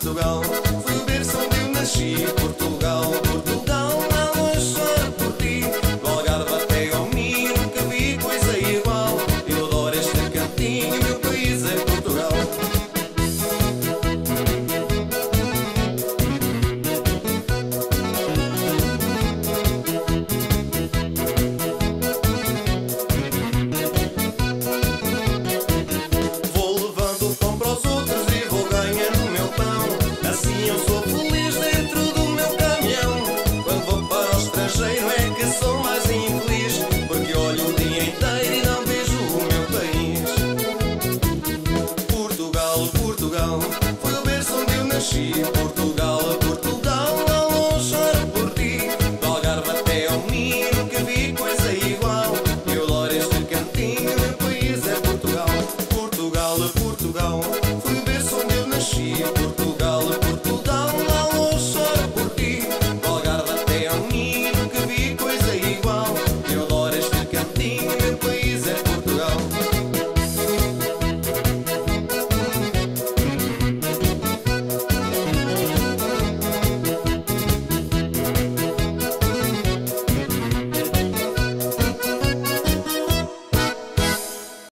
Portugal, foi o berço onde eu nasci. Portugal, Portugal, não a chorar por ti. Do Algarve até ao Minho, nunca vi coisa igual. Eu adoro este cantinho, meu país é Portugal. Vou levando pão para os outros e vou ganhando o meu pão. Assim eu sou feliz dentro do meu caminhão. Quando vou para o estrangeiro é que sou mais infeliz, porque olho o dia inteiro e não vejo o meu país. Portugal, Portugal, foi o berço onde eu nasci.